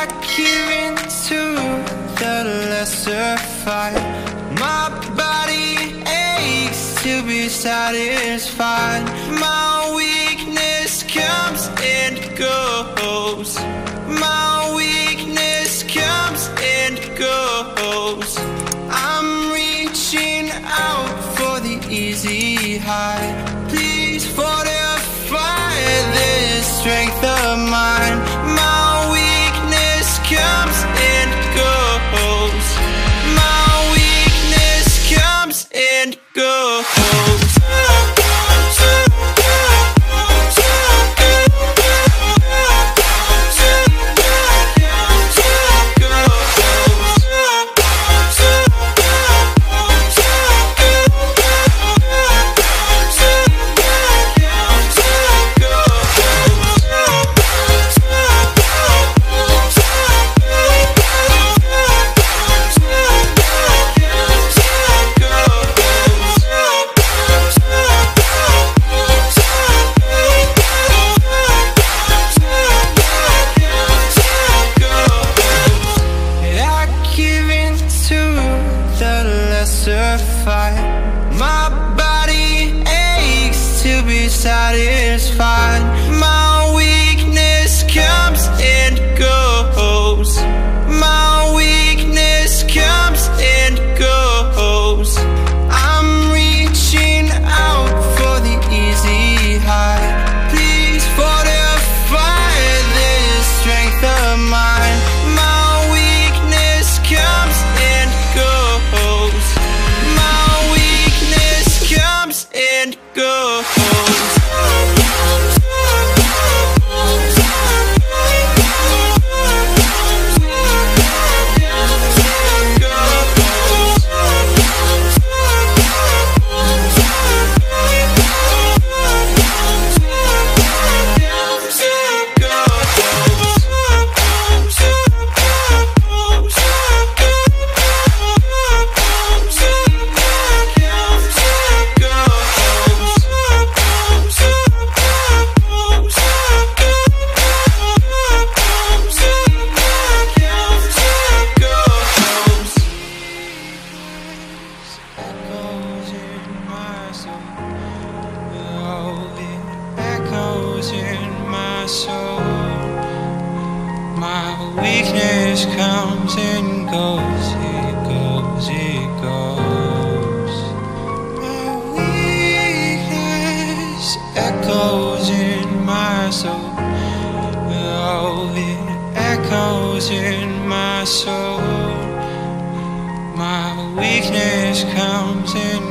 give into the lesser fight. My body aches to be satisfied. My weakness comes and goes. My weakness comes and goes. I'm reaching out for the easy high. Please fortify this strength of mine. My weakness comes and goes. My weakness comes and goes. My body aches to be satisfied. My weakness comes and goes. My weakness comes and goes. I'm reaching out for the easy high. Please fortify this strength of mine. My weakness comes and goes. Comes and goes. My weakness comes and goes, it goes, it goes. My weakness echoes in my soul. Oh, it echoes in my soul. My weakness comes and